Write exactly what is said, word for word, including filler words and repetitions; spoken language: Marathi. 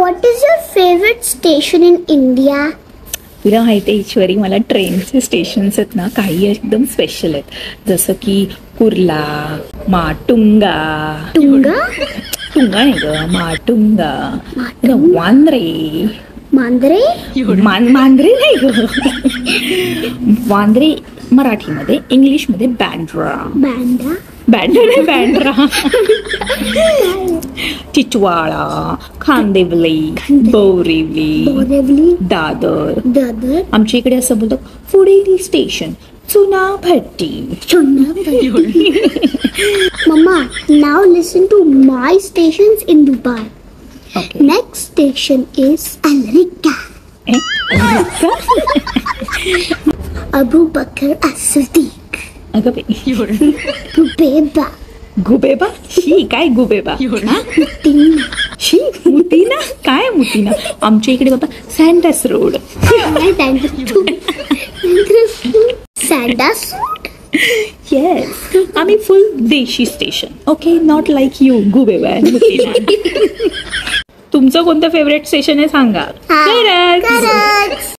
what is your favorite station in India? तुला माहिती आहे ईश्वरी, मला ट्रेनचे स्टेशन्स आहेत ना काही एकदम स्पेशल आहेत, जसं की कुर्ला, माटुंगा. टुंगा? टुंगा नाही ग, माटुंगा. वांद्रे. मांद्रे? मान मांद्रे नाही ग, वांद्रे मराठीमध्ये, इंग्लिशमध्ये बँड्रा. बँड्रा? बँड्रा नाही, बँड्रा. टिटवाळा, खांदेवली, बोरिवली, बोरिवली, दादर. दादर. आमच्या इकडे असं बोलतो फुडेली station, Chunabhatti. Chunabhatti. Mama, now listen to my stations in Dubai. Okay. Next station is Al-Rika. Abu Bakr as-Siddiq. अगं बाई. Gubeba. गुबेबा? शी काय गुबेबा? Mutina. शी मुतीना? काय मुतीना? आमच्या इकडे बाबा सँडस रोड. Sandas? येस, आम्ही फुल देशी station. Okay, not like you गुबेबा अँड मुतीना. तुमचं कोणतं फेवरेट स्टेशन आहे सांगा. खरंच.